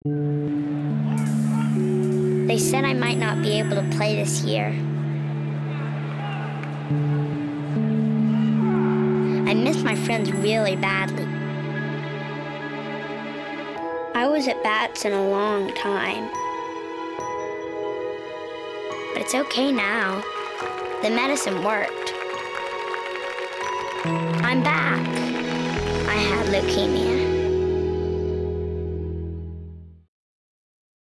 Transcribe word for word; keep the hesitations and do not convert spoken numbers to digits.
They said I might not be able to play this year. I miss my friends really badly. I was at Batson a long time. But it's okay now. The medicine worked. I'm back. I had leukemia.